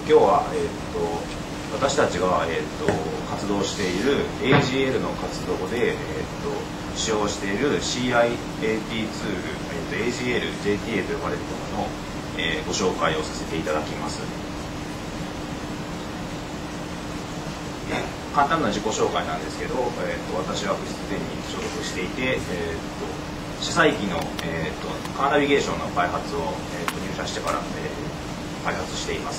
今日は、私たちが、活動している AGL の活動で、使用している CIAT ツール、AGL JTA と呼ばれるものの、ご紹介をさせていただきます。簡単な自己紹介なんですけど、私は物質電に所属していて、車載機の、カーナビゲーションの開発を、入社してから、開発しています。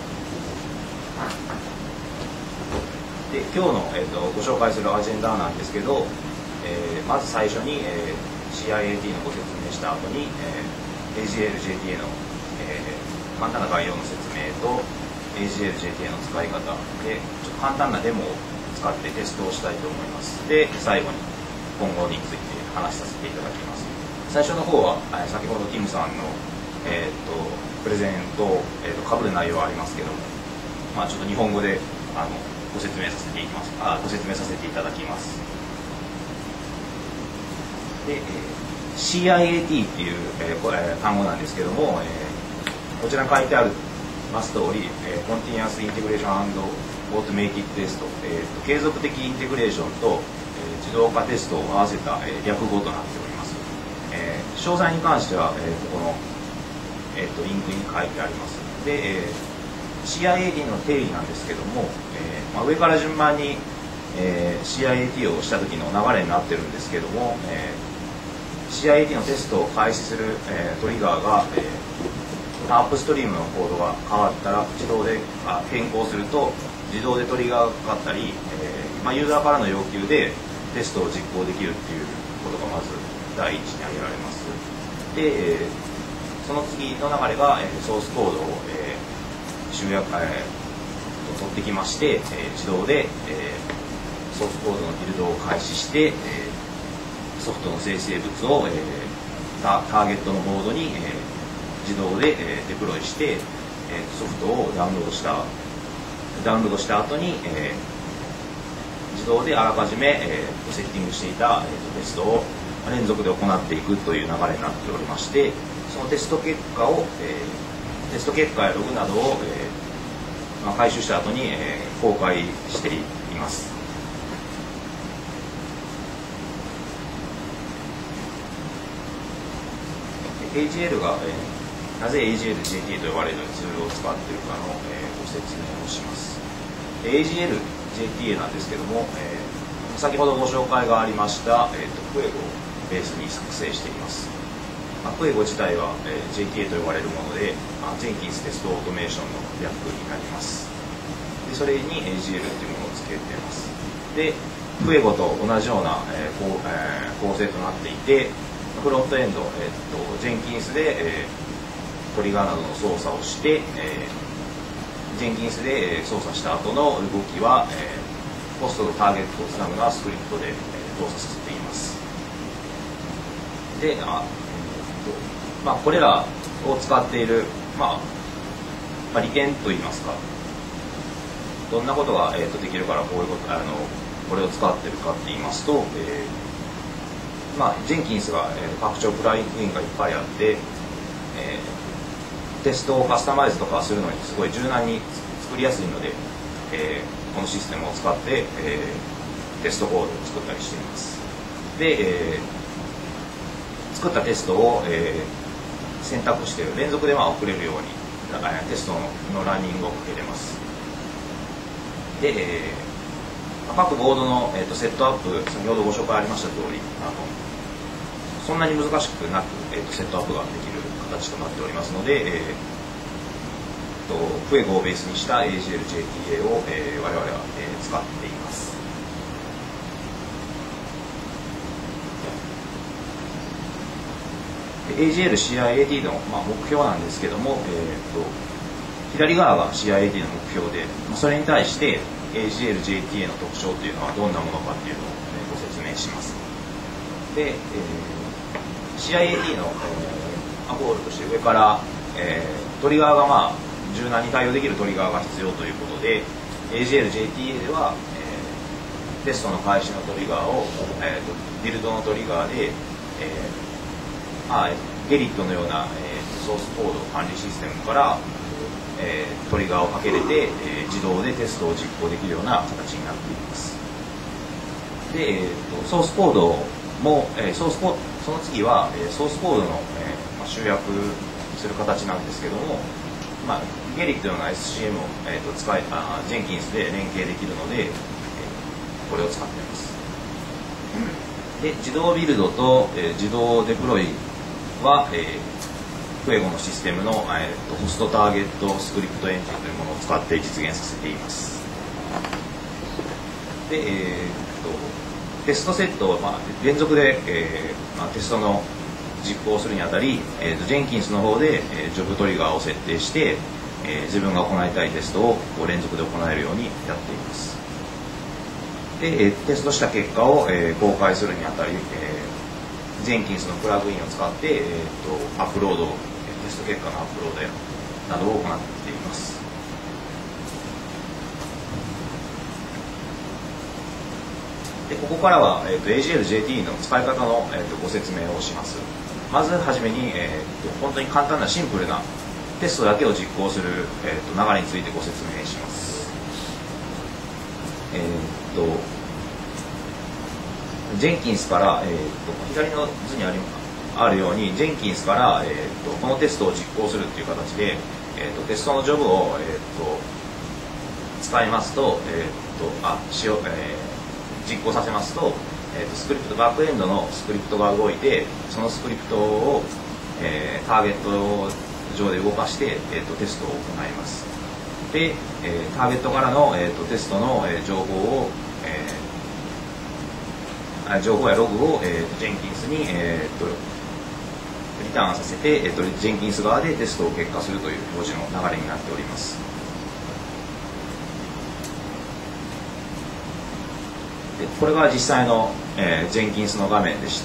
で今日の、ご紹介するアジェンダなんですけど、まず最初に、CIAT のご説明した後に、AGL JTA の、簡単な概要の説明と AGL JTA の使い方でちょっと簡単なデモを使ってテストをしたいと思います。で最後に今後について話させていただきます。最初の方は先ほどティムさんの、プレゼンと、被る内容はありますけども、ちょっと日本語でご説明させていただきます。で、CIAT っていう、単語なんですけども、こちらに書いてあるます通り、Continuous Integration and Automated Test、継続的インテグレーションと、自動化テストを合わせた、略語となっております。詳細に関しては、ここの、リンクに書いてあります。で、CIAT の定義なんですけども、上から順番に、CIAT をした時の流れになってるんですけども、CIAT のテストを開始する、トリガーが、アップストリームのコードが変わったら自動で変更すると自動でトリガーがかかったり、ユーザーからの要求でテストを実行できるっていうことがまず第一に挙げられます。で、その次の流れがソースコードを集約取ってきまして、自動でソースコードのビルドを開始してソフトの生成物をターゲットのボードに自動でデプロイしてソフトをダウンロードした後に自動であらかじめセッティングしていたテストを連続で行っていくという流れになっておりまして、そのテスト結果やログなどを回収した後に公開しています。AGL がなぜ AGL JTA と呼ばれるツールを使っているかの、ご説明をします。AGL JTA なんですけども、先ほどご紹介がありました、クエゴをベースに作成しています。クエゴ自体は、JTA と呼ばれるもので、ジェンキンステストオートメーションの略になります。でそれに AGL というものをつけています。で、クエゴと同じような、構成となっていて、フロントエンド、ジェンキンスで、トリガーなどの操作をして、ジェンキンスで操作した後の動きは、ホストとターゲットをつなぐのはスクリプトで動作させています。で、これらを使っている、利点といいますか、どんなことが、できるからこれを使っているかって言いますと、ジェンキンスが、拡張プラグインがいっぱいあって、テストをカスタマイズとかするのにすごい柔軟に作りやすいので、このシステムを使って、テストコードを作ったりしています。で、作ったテストを、選択して連続で送れるようにテストのランニングをかけれます。で、各ボードの、セットアップ、先ほどご紹介ありました通り、そんなに難しくなく、セットアップができる形となっておりますので、クエゴをベースにした AGL JTA を、我々は、使っています。AGL CIAT の、目標なんですけども、左側が CIAT の目標で、それに対して AGL JTA の特徴というのはどんなものかというのを、ご説明します。で、CIAT の、ゴールとして上から、トリガーが柔軟に対応できるトリガーが必要ということで AGL JTA では、テストの開始のトリガーを、ビルドのトリガーで、ゲリットのような、ソースコード管理システムから、 トリガーをかけれて、自動でテストを実行できるような形になっています。で、ソースコードも、その次は、ソースコードの、集約する形なんですけども、ゲリックのような SCM を、ジェンキンスで連携できるので、これを使っています。で、自動ビルドと、自動デプロイは、フエゴのシステムの、ホストターゲットスクリプトエンジンというものを使って実現させています。で、テストセットを、連続で、テストの実行するにあたり、ジェンキンスの方で、ジョブトリガーを設定して、自分が行いたいテストを連続で行えるようにやっています。で、テストした結果を、公開するにあたり、ジェンキンスのプラグインを使って、アップロード、テスト結果のアップロードなどを行っています。で、ここからは、AGL-JT の使い方の、ご説明をします。まずはじめに、本当に簡単なシンプルなテストだけを実行する、流れについてご説明します。ジェンキンスから、左の図にあるようにジェンキンスから、このテストを実行するという形で、テストのジョブを、使いますと、実行させますと、スクリプトバックエンドのスクリプトが動いて、そのスクリプトを、ターゲット上で動かして、テストを行います。で、ターゲットからの、テストの、情報やログを、ジェンキンスに、リターンさせて、ジェンキンス側でテストを結果するという表示の流れになっております。で、これが実際の、ジェンキンスの画面でして、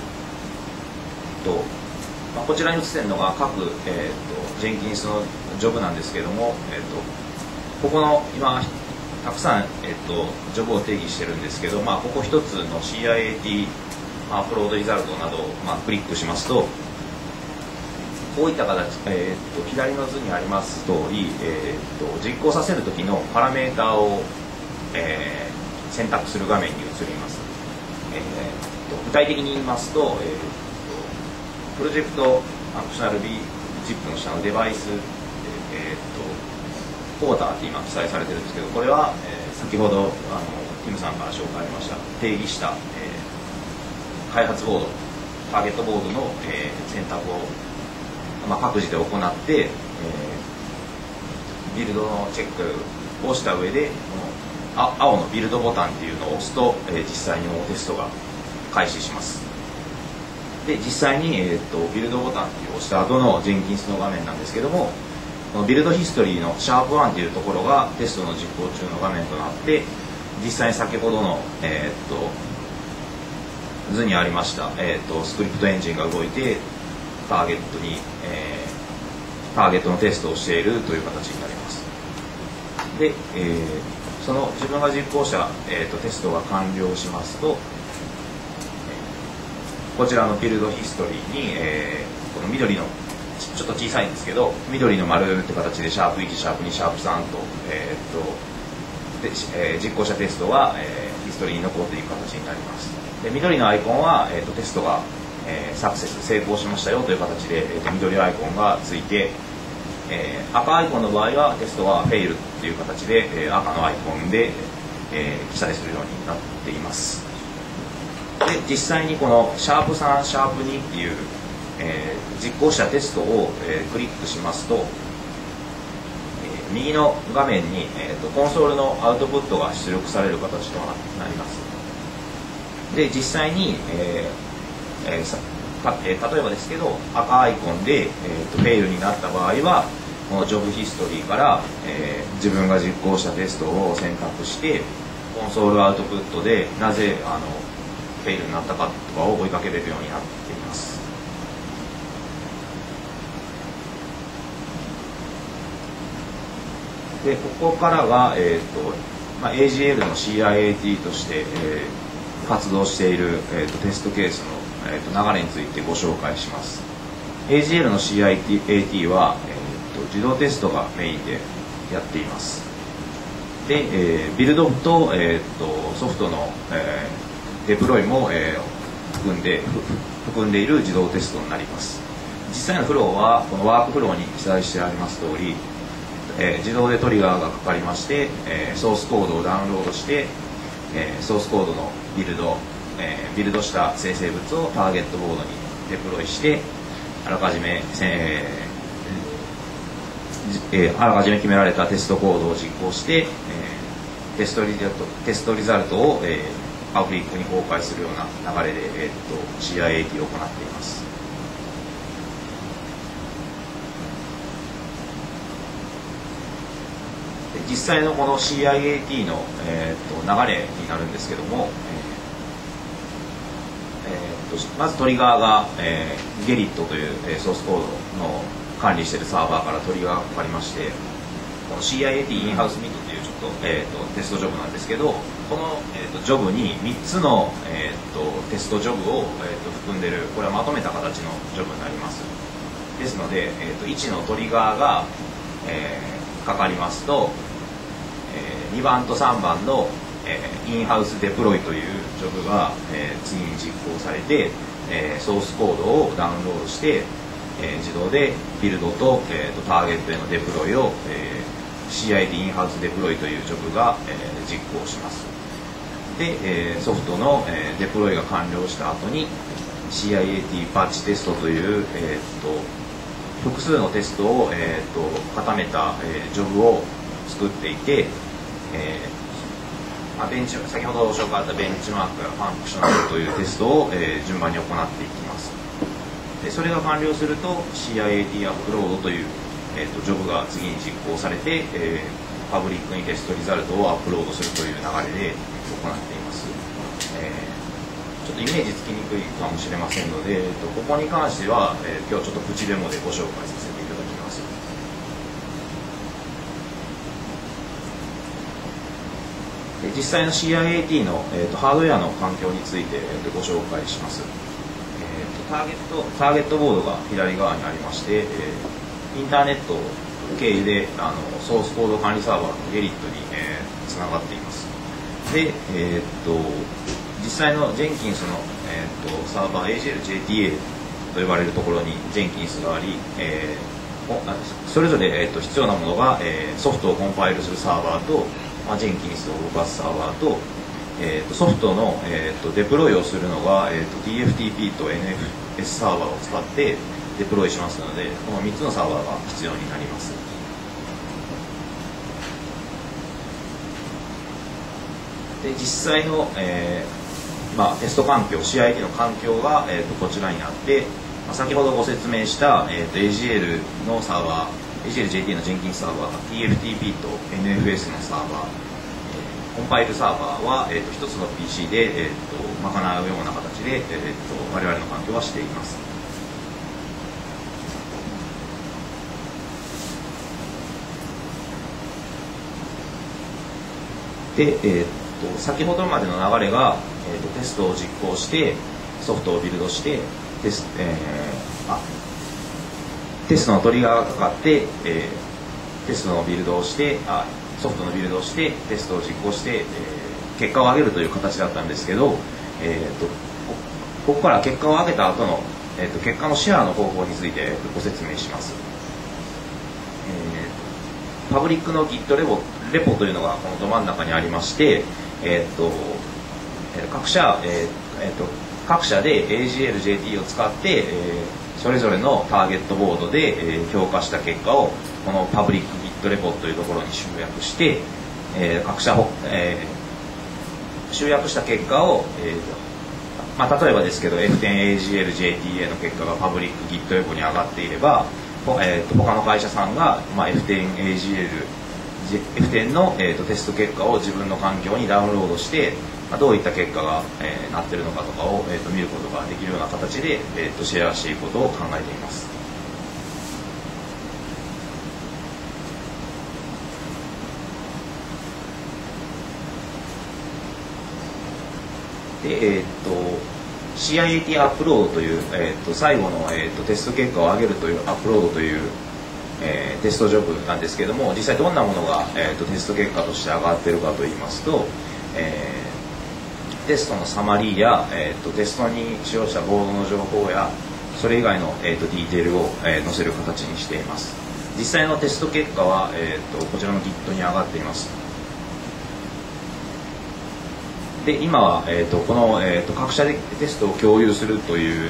こちらに映っているのが各、ジェンキンスのジョブなんですけども、ここの今たくさん、ジョブを定義してるんですけど、ここ一つの CIAT、アップロードリザルトなどを、クリックしますと、こういった形、左の図にあります通り、実行させる時のパラメータを、選択する画面に移ります。具体的に言いますと、プロジェクトファンクショナル B チップの下のデバイス、ポーターって今記載されてるんですけど、これは、先ほどティムさんから紹介ありました定義した、開発ボード、ターゲットボードの、選択を、各自で行って、ビルドのチェックをした上でこの青のビルドボタンっていうのを押すと、実際にテストが開始します。で、実際に、ビルドボタンを押した後のジェンキンスの画面なんですけども、このビルドヒストリーのシャープ1というところがテストの実行中の画面となって、実際に先ほどの、図にありました、スクリプトエンジンが動いてターゲットのテストをしているという形になります。で、その自分が実行した、テストが完了しますと、こちらのビルドヒストリーに、この緑のちょっと小さいんですけど、緑の丸って形でシャープ1、シャープ2、シャープ3と、実行したテストが、ヒストリーに残っていく形になります。で、緑のアイコンは、テストが、サクセス成功しましたよという形で、緑アイコンがついて、赤アイコンの場合はテストはフェイルっていう形で、赤のアイコンで、記載するようになっています。で、実際にこのシャープ3、シャープ2っていう、実行したテストを、クリックしますと、右の画面に、コンソールのアウトプットが出力される形となります。で、実際に、例えばですけど、赤アイコンで、フェイルになった場合はこのジョブヒストリーから、自分が実行したテストを選択してコンソールアウトプットでなぜフェイルになったかとかを追いかけれるようになっています。で、ここからは、AGL の CIAT として、活動している、テストケースの、流れについてご紹介します。AGL の CIAT は、 自動テストがメインでやっています。で、ビルドと、ソフトの、デプロイも、含んでいる自動テストになります。実際のフローはこのワークフローに記載してあります通り、自動でトリガーがかかりまして、ソースコードをダウンロードして、ソースコードのビルドした生成物をターゲットボードにデプロイして、あらかじめ決められたテストコードを実行して、テストリザルトを、パブリックに公開するような流れで、CI/AT を行っています。実際のこの CI/AT の、流れになるんですけども、まずトリガーが、ゲリットという、ソースコードの管理しているサーバーからトリガーがかかりまして、この CI/AT インハウスミットというちょっと、テストジョブなんですけど、この、ジョブに3つの、テストジョブを、含んでいる、これはまとめた形のジョブになります。ですので、1のトリガーが、かかりますと、2番と3番の、インハウスデプロイというジョブが、次に実行されて、ソースコードをダウンロードして、自動でビルドと、ターゲットへのデプロイを、CI/AT インハウスデプロイというジョブが、実行します。で、ソフトの、デプロイが完了した後に CI/AT パッチテストという、複数のテストを、固めた、ジョブを作っていて、先ほど紹介あったベンチマークやファンクショナルというテストを、順番に行っていきます。でそれが完了すると CI/AT アップロードという、ジョブが次に実行されて、パブリックにテストリザルトをアップロードするという流れで行っています。ちょっとイメージつきにくいかもしれませんので、ここに関しては、今日ちょっとプチデモでご紹介させていただきます。で実際の CI/AT の、ハードウェアの環境について、ご紹介します。ターゲットボードが左側にありまして、インターネット経由でソースコード管理サーバーのゲリットに、つながっています。で、実際のジェンキンスの、サーバー AGL-JTA と呼ばれるところにジェンキンスがあり、それぞれ、必要なものが、ソフトをコンパイルするサーバーと、ジェンキンスを動かすサーバーと、ソフトの、デプロイをするのが、TFTP と NFS サーバーを使ってデプロイしますので、この3つのサーバーが必要になります。で実際の、テスト環境 CI/AT の環境が、こちらになって、先ほどご説明した、AGL のサーバー AGL-JT のジェンキンスサーバー TFTP と NFS のサーバー、コンパイルサーバーは、1つの PC で、賄うような形で、我々の環境はしています。で、先ほどまでの流れが、テストを実行してソフトをビルドしてテストのトリガーがかかって、テストのビルドをしてソフトのビルドをしてテストを実行して、結果を上げるという形だったんですけど、ここから結果を上げた後の、結果のシェアの方法についてご説明します。パブリックの Git レポというのがこのど真ん中にありまして、各社で AGL-JT を使って、それぞれのターゲットボードで、評価した結果をこのパブリック Git レポというところに集約して、各社集約した結果を、例えばですけど F10AGL-JTA の結果がパブリック Git レポに上がっていれば、他の会社さんが、F10 の、テスト結果を自分の環境にダウンロードして、どういった結果が、なっているのかとかを、見ることができるような形で、シェアしていくことを考えています。で、CI/AT アップロードという、最後の、テスト結果を上げるというアップロードという、 テストジョブなんですけども、実際どんなものが、テスト結果として上がってるかといいますと、テストのサマリーや、テストに使用したボードの情報やそれ以外の、ディテールを、載せる形にしています。実際のテスト結果は、こちらの Git に上がっています。で今は、この、各社でテストを共有するという、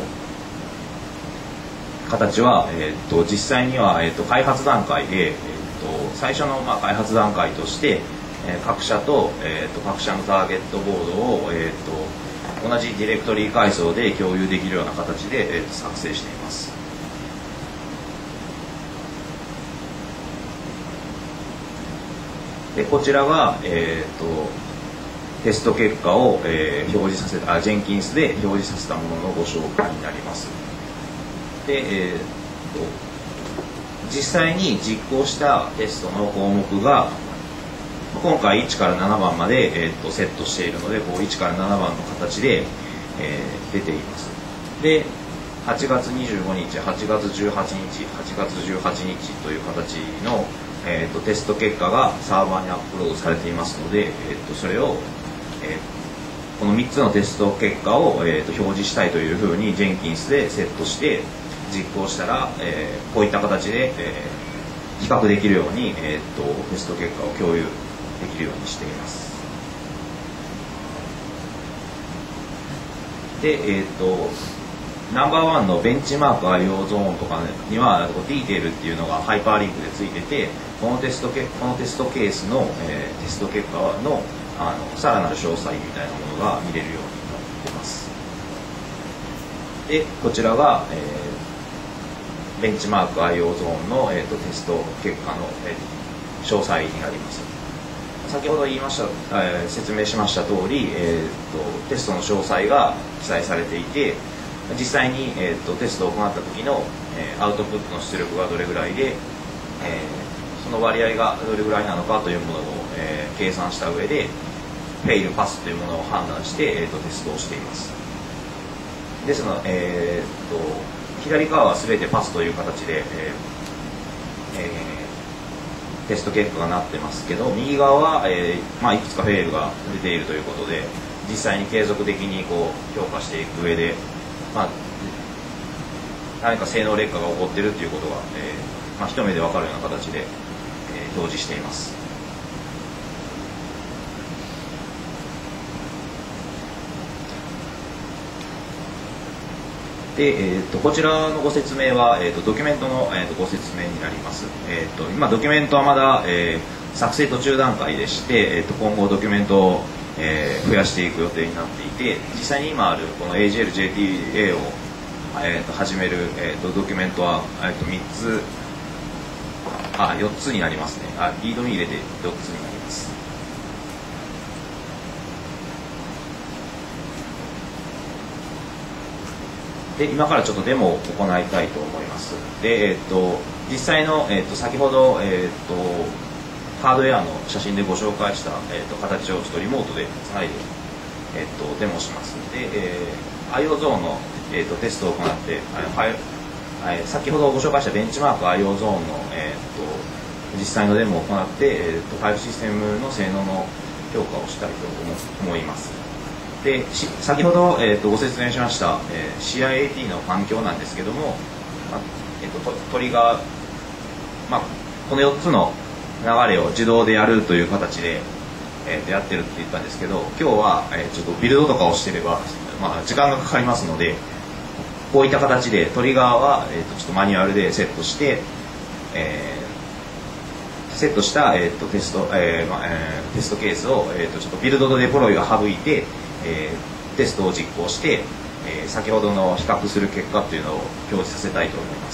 形は、実際には、開発段階で、最初の、開発段階として、各社と、各社のターゲットボードを、同じディレクトリ階層で共有できるような形で、作成しています。でこちらが、テスト結果を、表示させたジェンキンスで表示させたもののご紹介になります。で、実際に実行したテストの項目が今回1から7番まで、セットしているのでこう1から7番の形で、出ています。で8月25日、8月18日、8月18日という形の、テスト結果がサーバーにアップロードされていますので、それを、この3つのテスト結果を、表示したいというふうに Jenkins でセットして実行したら、こういった形で、比較できるように、テスト結果を共有できるようにしています。で、ナンバーワンのベンチマーク IO ゾーンとかにはディテールっていうのがハイパーリンクでついてて、このテストケースの、テスト結果のさらなる詳細みたいなものが見れるようになっています。でこちらが、ベンチマーク IO ゾーンの、テスト結果の、詳細になります。先ほど言いました、説明しました通り、テストの詳細が記載されていて、実際に、テストを行った時の、アウトプットの出力がどれぐらいで、その割合がどれぐらいなのかというものを、計算した上でフェイルパスというものを判断して、テストをしています。ですので、左側は全てパスという形で、テスト結果がなってますけど、右側は、いくつかフェイルが出ているということで、実際に継続的にこう評価していく上で、何か性能劣化が起こっているということが、一目で分かるような形で、表示しています。でこちらのご説明は、ドキュメントの、ご説明になります。今ドキュメントはまだ、作成途中段階でして、今後ドキュメントを、増やしていく予定になっていて、実際に今あるこの AGL-JTA を、始める、ドキュメントは、4つになりますね。リードに入れて4つになります。で今からちょっとデモを行いたいと思います。で、実際の、先ほど、ハードウェアの写真でご紹介した、形をちょっとリモートでつないで、デモしますので、IO ゾーンの、テストを行って、先ほどご紹介したベンチマーク IO ゾーンの、実際のデモを行って、ファイルシステムの性能の評価をしたいと思います。で先ほど、ご説明しました、CIAT の環境なんですけども、トリガー、この4つの流れを自動でやるという形で、やってるって言ったんですけど、今日は、ちょっとビルドとかをしてれば、時間がかかりますので、こういった形でトリガーは、ちょっとマニュアルでセットして、セットした、テストケースを、ちょっとビルドとデプロイが省いて、テストを実行して、先ほどの比較する結果というのを表示させたいと思います。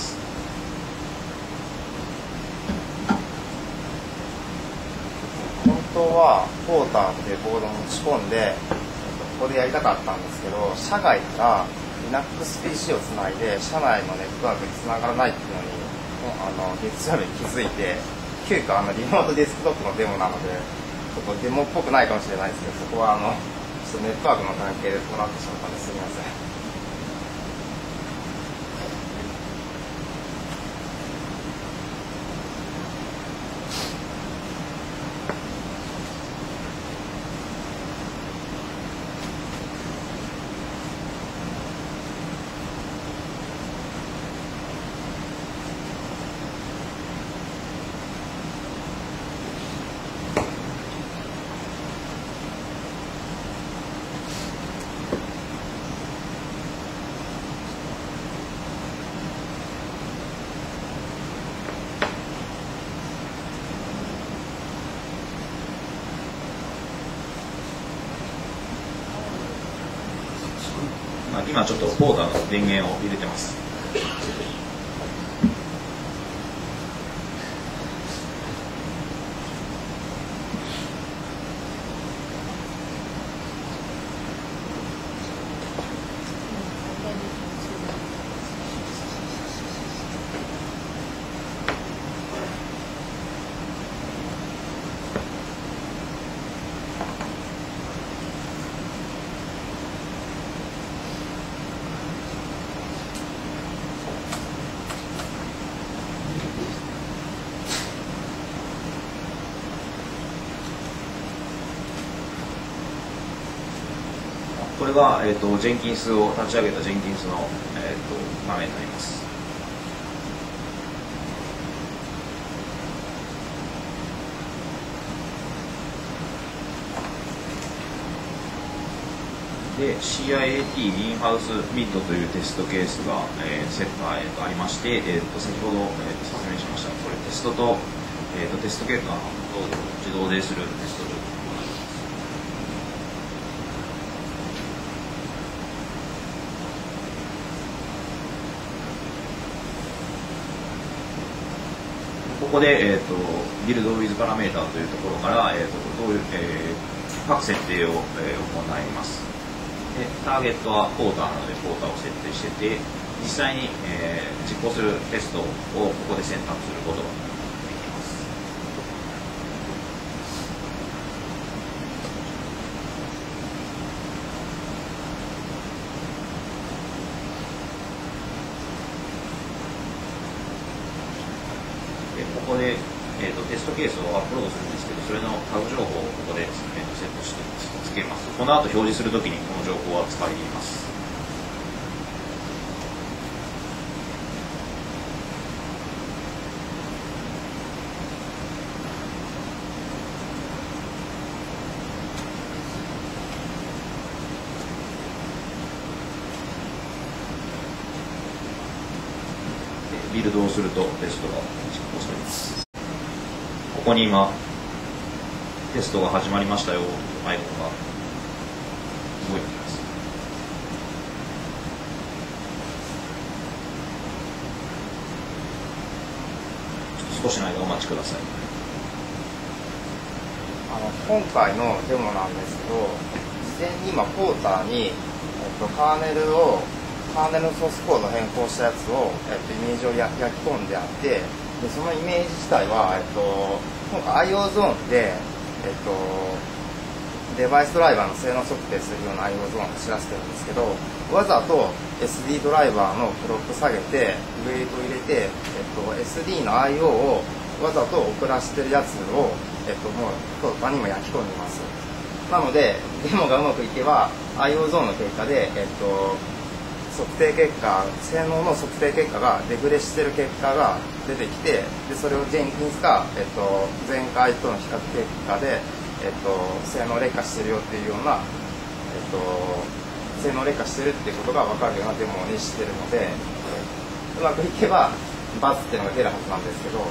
本当はポーターでボードを持ち込んでここでやりたかったんですけど、社外から LinuxPC をつないで社内のネットワークにつながらないっていうのに月曜日に気づいて、急遽リモートデスクトップのデモなのでちょっとデモっぽくないかもしれないですけど、そこはちょっとネットワークの関係でこうなってしまったんですみません。 今ちょっとポーターの電源を入れてます。これが、ジェンキンスを立ち上げたジェンキンスの、画面になります。で CIAT インハウスミッドというテストケースが、ありまして、先ほど、説明しましたこれテストと、テストケースが自動でするテストループ。ここで、ビルドウィズパラメーターというところから、どういう、各設定を、行います。でターゲットはポーターなのでポーターを設定してて、実際に、実行するテストをここで選択することができます。ここで、テストケースをアップロードするんですけど、それのタグ情報をここで、セットしてつけます。この後表示するときにこの情報は使います。ビルドをするとテストが実行されます。ここに今テストが始まりましたよというアイコンが動いています。ちょっと少しの間お待ちください。 今回のデモなんですけど、事前に今ポーターに、カーネルのソースコードを変更したやつを、イメージを焼き込んであって、でそのイメージ自体は、今回 IO ゾーンで、デバイスドライバーの性能測定するような IO ゾーンを走らせてるんですけど、わざと SD ドライバーのクロック下げてウェイトを入れて、SD の IO をわざと遅らしてるやつを、もうポーターにも焼き込んでます。なのでデモがうまくいけば IO ゾーンの経過で、測定結果、性能の測定結果がデフレしてる結果が出てきて、でそれをジェンキンスが、前回との比較結果で、性能劣化してるよっていうような、性能劣化してるっていうことが分かるようなデモにしてるので、うまくいけばバツっていうのが出るはずなんですけど。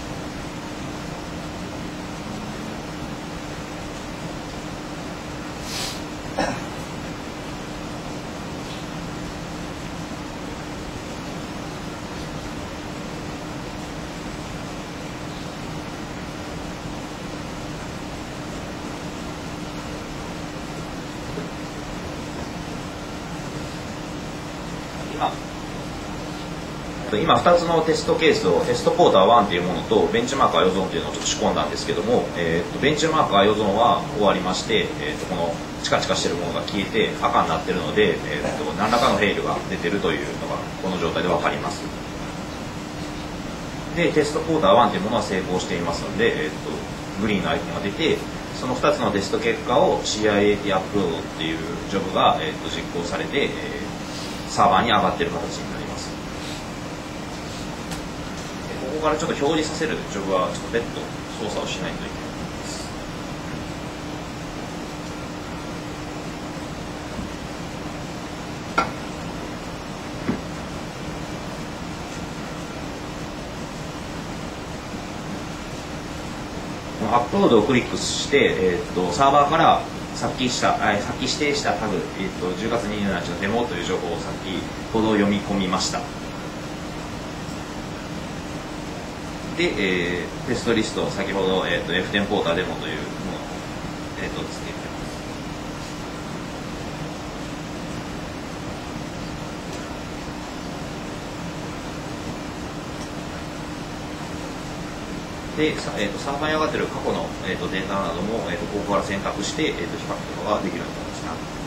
今2つのテストケースをテストポーター1というものとベンチマーカー IO ゾーンというのをちょっと仕込んだんですけども、ベンチマーカー IO ゾーンは終わりまして、このチカチカしているものが消えて赤になっているので、何らかのフェイルが出ているというのがこの状態で分かります。でテストポーター1というものは成功していますので、グリーンのアイコンが出て、その2つのテスト結果を CIAT アップロードっていうジョブが、実行されて、サーバーに上がっている形になります。ここからちょっと表示させるジョブはちょっと別途操作をしないといけないです。アップロードをクリックして、サーバーからさっき指定したタグ、10月27日のデモという情報を先ほど読み込みました。で、テストリスト、先ほど、F10 ポーターデモというものを、つけてます。で、サーバーに上がっている過去の、データなども、ここから選択して、比較とかができるような形になっています。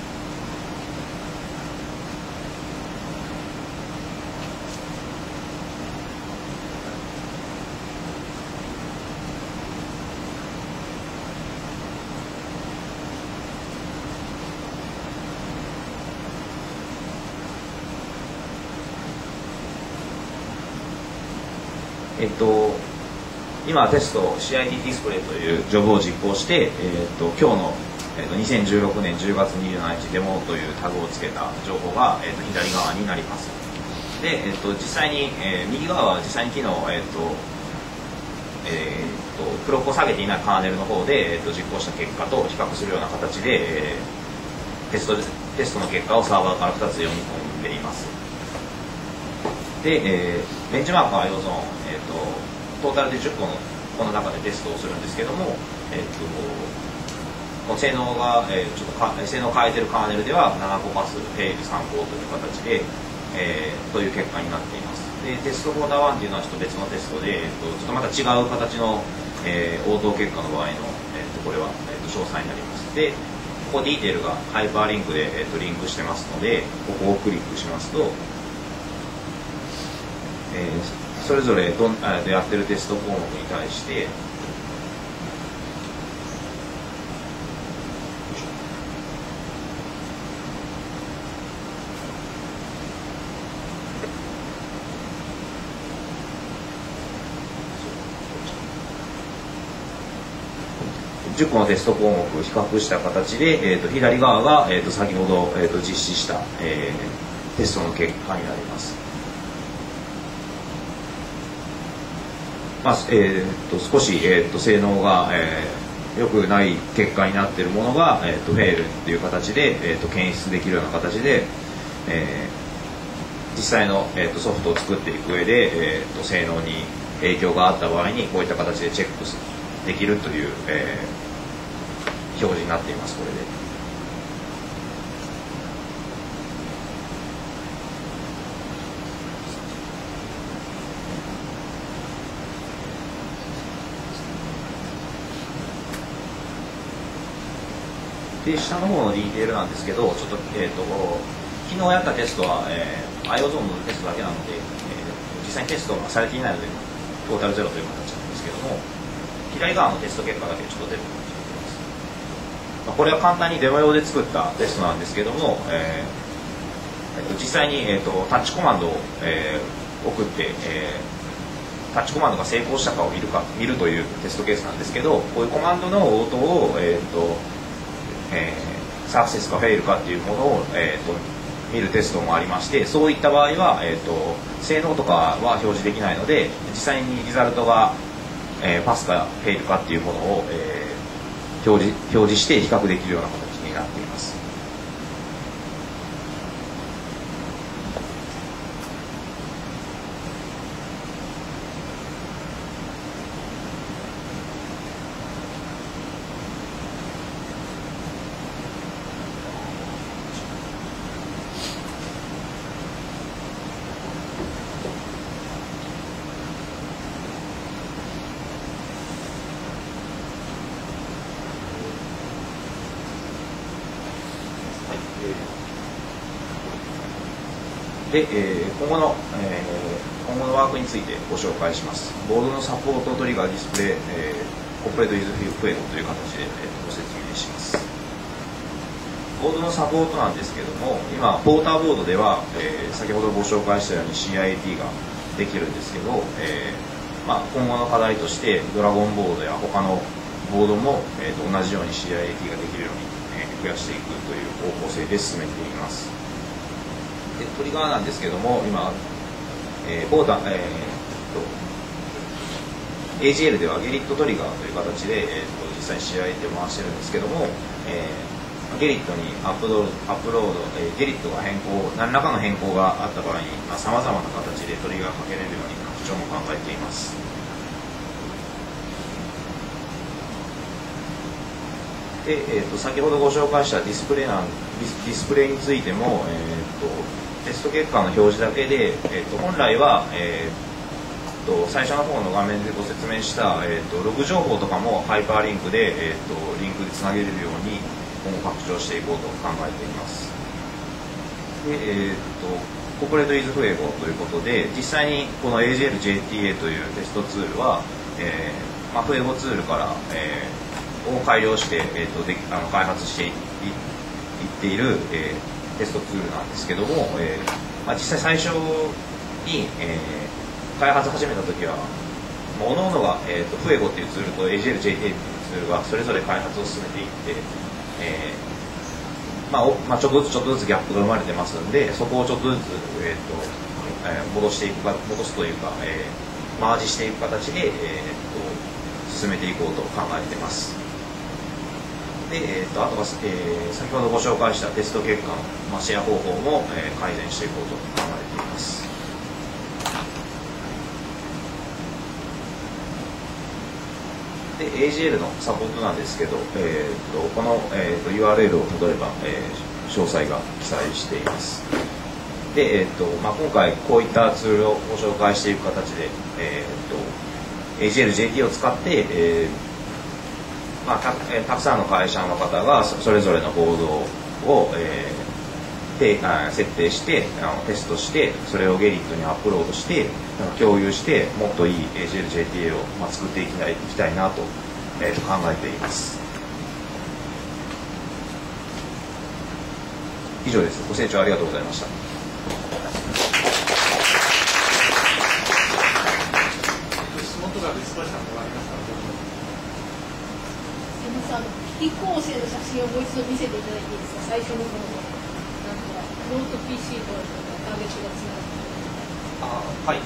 今テスト CID ディスプレイというジョブを実行して、今日の、2016年10月27日デモというタグをつけた情報が、左側になります。で、実際に、右側は実際に昨日、クロックを下げていないカーネルの方で、実行した結果と比較するような形で、テストの結果をサーバーから2つ読み込んでいます。で、ベンチマークはIOゾーン、トータルで10個のこの中でテストをするんですけども、この性能が、ちょっと性能を変えてるカーネルでは7個パス、フェイル3個という形で、という結果になっています。で、テストフォーダー1っていうのはちょっと別のテストで、ちょっとまた違う形の、応答結果の場合の、これは、詳細になります。で、ここディテールがハイパーリンクで、リンクしてますので、ここをクリックしますと、それぞれやってるテスト項目に対して10個のテスト項目を比較した形で、左側が、先ほど、実施した、テストの結果になります。少し、性能が、良くない結果になっているものが、フェールっていう形で、検出できるような形で、実際の、ソフトを作っていく上で、性能に影響があった場合にこういった形でチェックできるという、表示になっています。これで。で、下の方のディテールなんですけど、ちょっと、昨日やったテストは、IOゾーンのテストだけなので、実際にテストがされていないので、トータルゼロという形なんですけども、左側のテスト結果だけちょっと出る形になっています。これは簡単にデモ用で作ったテストなんですけども、実際に、タッチコマンドを、送って、タッチコマンドが成功したかを見るというテストケースなんですけど、こういうコマンドの応答を、サクセスかフェイルかっていうものを、見るテストもありまして、そういった場合は、性能とかは表示できないので、実際にリザルトが、パスかフェイルかっていうものを、表示して比較できるような形になっています。で、今後のワークについてご紹介します。ボードのサポートトリガーディスプレイ、コンプレートユーズフェードという形で、ご説明します。ボードのサポートなんですけども、今ポーターボードでは、先ほどご紹介したように CID ができるんですけど、今後の課題としてドラゴンボードや他のボードも、同じように CID ができるように、増やしていくという方向性で進めています。でトリガーなんですけども、今、 AGL ではゲリットトリガーという形で、実際に試合で回してるんですけども、ゲリットにアップロード、ゲリットが何らかの変更があった場合にさまざ、まな形でトリガーがかけれるように拡張も考えています。で先ほどご紹介したディスプレイについても、テスト結果の表示だけで、本来は、最初の方の画面でご説明した、ログ情報とかもハイパーリンクで、リンクでつなげれるように今後拡張していこうと考えています。で、ココレートイズフエゴということで、実際にこの AGL-JTA というテストツールは、フエゴツールから、を改良して、開発していっている、テストツールなんですけども、実際最初に、開発始めた時は各々が、フエゴっていうツールと AGL-JTA っていうツールがそれぞれ開発を進めていって、ちょっとずつギャップが生まれてますので、そこをちょっとずつ、戻すというか、マージしていく形で、進めていこうと考えています。で、あとは、先ほどご紹介したテスト結果の、シェア方法も、改善していこうと考えています。で AGL のサポートなんですけど、この、URL を例えば、詳細が記載しています。で、今回こういったツールをご紹介していく形で、AGL-JT を使って、たくさんの会社の方がそれぞれのボードを、設定してテストして、それをゲリットにアップロードして共有して、もっといい AGL-JTA を、作っていきたいなと、考えています。以上です。ご清聴ありがとうございました。 質問とかで少しありますか？ すみません、機器構成の写真をもう一度見せていただいていいですか？最初の方のノート PC とターゲットがつながってはい。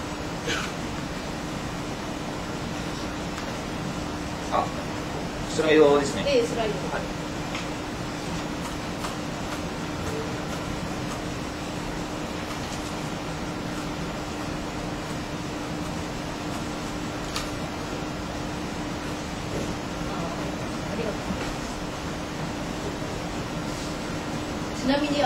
スライドですね。 スライド。 はい。 ちなみに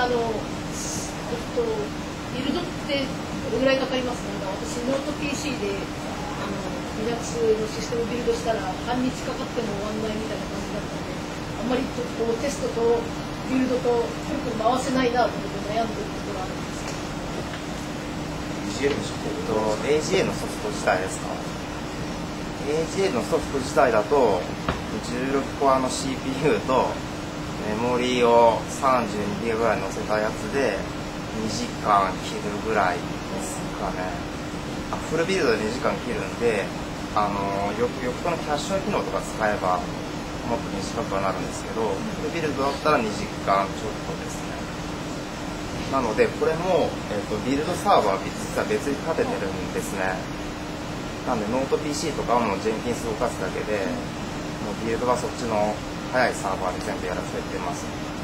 ビルドってどれぐらいかかりますか？私ノート PC でLinux のシステムビルドしたら半日かかっても終わんないみたいな感じだったので、あんまりこうテストとビルドとくるくる回せないなと思って悩んでるところがあるんですけど。 AGA のソフト自体ですか？ AGA のソフト自体だと16コアの CPU とメモリーを32ギガぐらい乗せたやつで2時間切るぐらいですかね。フルビルドで2時間切るんで、横のキャッシュの機能とか使えばもっと短くはなるんですけど、フルビルドだったら2時間ちょっとですね。なのでこれも、ビルドサーバーは実は別に立ててるんですね。なんでノート PC とかもジェンキンス動かすだけで、もうビルドはそっちの速いサーバーで全部やらせてます。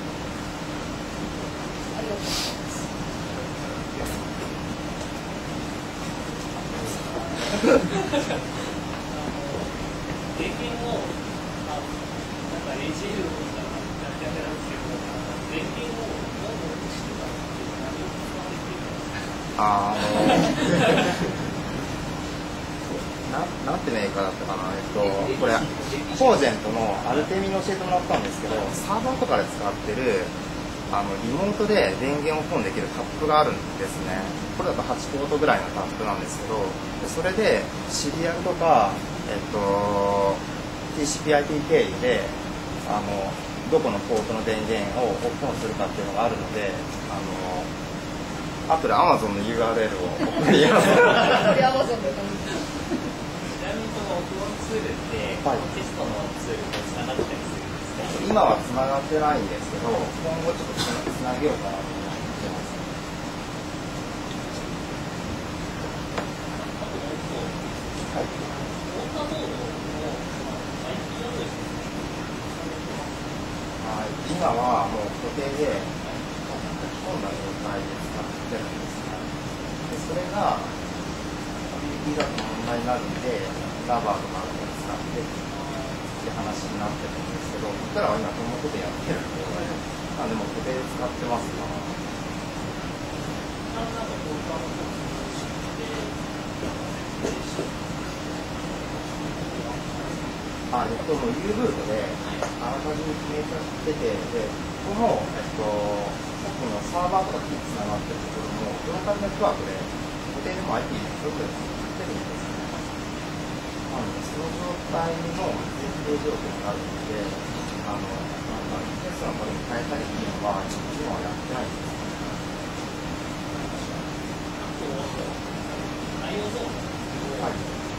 ありがとうございます。 経験をなんか AGL をやってるんですけど、電源をどんどんしてたって何を使われているんですか？ なんてメーカーだったかな、これコージェントのアルテミに教えてもらったんですけど、サーバーとかで使ってるリモートで電源をオンできるタップがあるんですね。これだと8ポートぐらいのタップなんですけど、それでシリアルとか、TCP/IP 経由でどこのポートの電源をオンするかっていうのがあるので、後で Amazon の URL を送ります。 ちなみにそのオフロンツールって、 はい、 テストのツールとつながったりするんですか？ 今はつながってないんですけど、今後ちょっとつなげようかなと思ってます。 あともう一個、 はい。 オー今はもう固定で書き込んだ状態で使ってるんですね。でそれがいざと問題になるんでラバーとかを使ってって話になってるんですけど、僕らは今このことやってるんで、でも固定で使ってますから。もう U ルートであらかじめ決めちゃってて、でここも、さっきのサーバーとかにつながってるところもローカルネットワークで固定でも IP それぞれ作ってるんですね。なのでその状態の前提条件があるので、テストのこれに変えたりっていうのは今はやってないんです。はい。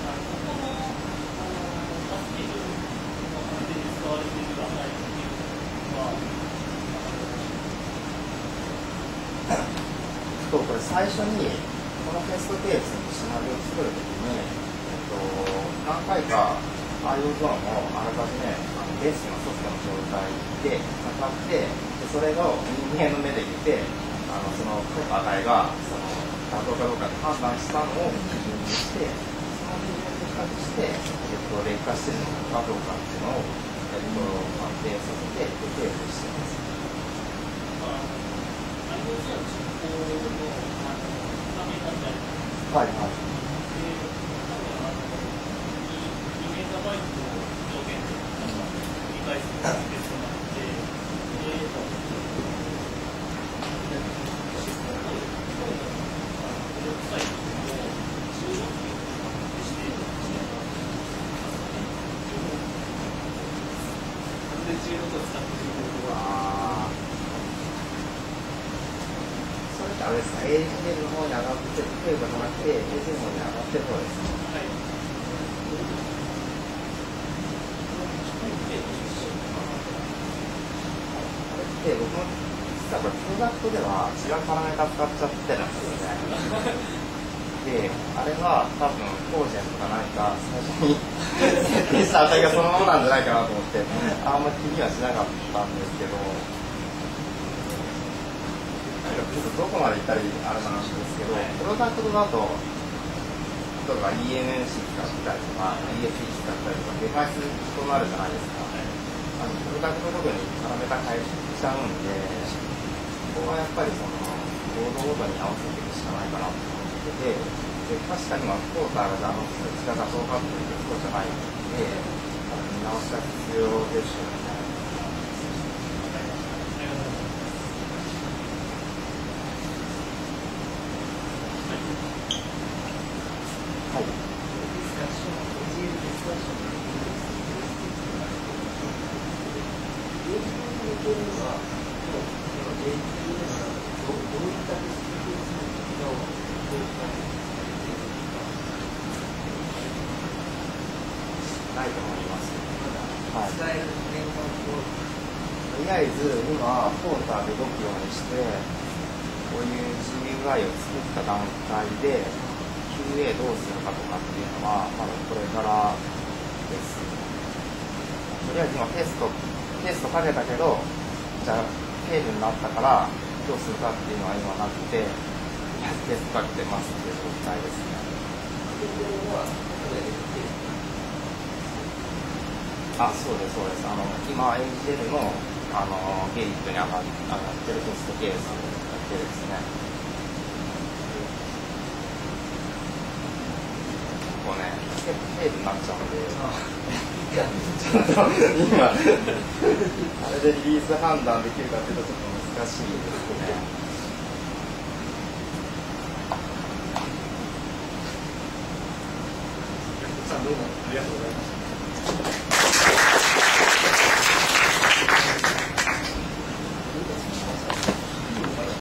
これ最初にこのテストケースのシナリオを作るときに、何回か IO ゾーンをあらかじめベースのソフトの状態で測って、それを人間の目で見て、その書く値が妥当かどうかで判断したのを基準にして、その基準に比較して、劣化しているのかどうかっていうのを、判定させて定義しています。はいはい。あれですか、AGL の方に上がってる程度じゃなくて、AGL の方に上がってる方ですか。はい。あれって、僕も実はこれ、プロダクトでは違うパラメータ使っちゃってるんですよね。で、あれは多分、コージェンとか何か最初に設定した値がそのままなんじゃないかなと思って、あんまり気にはしなかったんですけど、ちょっとどこまで行ったらいいあれなんですけど、プロダクトだと、例えば EMNC 使ったりとか、EFE 使ったりとか、デバイスとなるじゃないですか。プロダクトごとにパラメータ変えちゃうんで、ここはやっぱりボードごとに合わせていくしかないかなと思ってて、で確かにクォーターが数値が妥当かっていうとそうじゃないので、見直しが必要ですよね。ないと思います。はい。とりあえず今ポーターで動くようにしてこういう GUI を作った段階で QA どうするかとかっていうのはまだこれからです。とりあえず今テストかけたけどじゃあフェールになったからどうするかっていうのは今なくてテストかけてますっていう状態ですね。そうです、そうです。今、AGL の、ゲリットに上がってるテストケースだけですね。こうね、ステップフェールになっちゃうんで、ちょっと今、あれでリリース判断できるかっていうとちょっと難しいですね。 どうもありがとうございました。